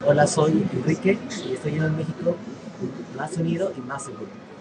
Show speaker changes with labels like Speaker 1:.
Speaker 1: Hola, soy Enrique y estoy en el México más unido y más seguro.